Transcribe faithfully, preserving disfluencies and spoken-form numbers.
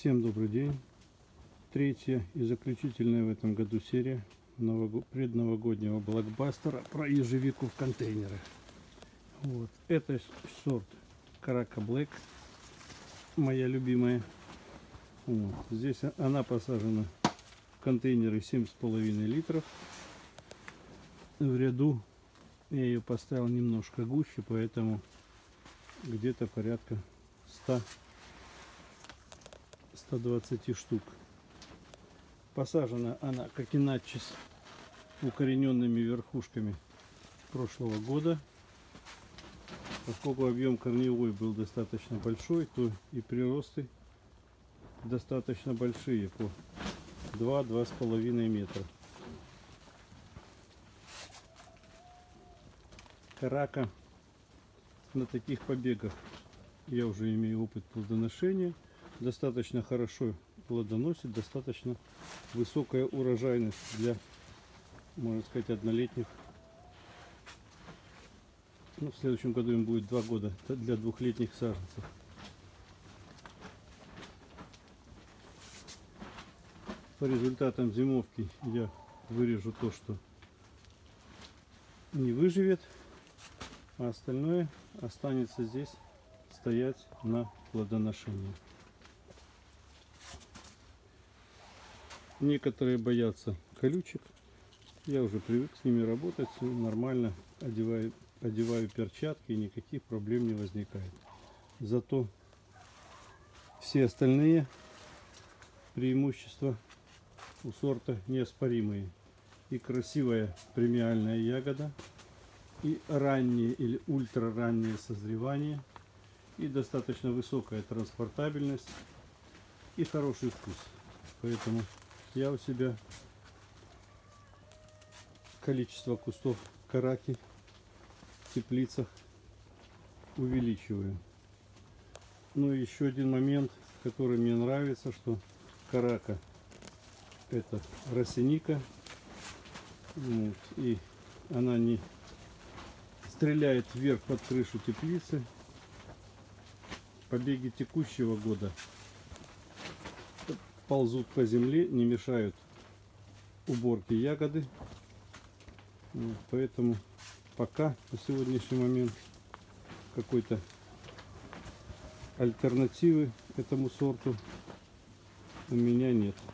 Всем добрый день. Третья и заключительная в этом году серия нового, предновогоднего блокбастера про ежевику в контейнерах. Вот. Это сорт Карака Блэк, моя любимая. Вот. Здесь она посажена в контейнеры семь с половиной литров. В ряду я ее поставил немножко гуще, поэтому где-то порядка ста ста двадцати штук. Посажена она, как и надчис, укорененными верхушками прошлого года. Поскольку объем корневой был достаточно большой, то и приросты достаточно большие, по два-два с половиной метра. Карака на таких побегах, я уже имею опыт плодоношения, достаточно хорошо плодоносит, достаточно высокая урожайность для, можно сказать, однолетних. Ну, в следующем году им будет два года для двухлетних саженцев. По результатам зимовки я вырежу то, что не выживет, а остальное останется здесь стоять на плодоношении. Некоторые боятся колючек. Я уже привык с ними работать, все нормально, одеваю, одеваю перчатки, и никаких проблем не возникает. Зато все остальные преимущества у сорта неоспоримые. И красивая премиальная ягода, и раннее или ультрараннее созревание, и достаточно высокая транспортабельность, и хороший вкус. Поэтому я у себя количество кустов караки в теплицах увеличиваю. Ну и еще один момент, который мне нравится, что карака — это росиника, вот, и она не стреляет вверх под крышу теплицы. Побеги текущего года ползут по земле, не мешают уборке ягоды. Вот, поэтому пока на сегодняшний момент какой-то альтернативы этому сорту у меня нет.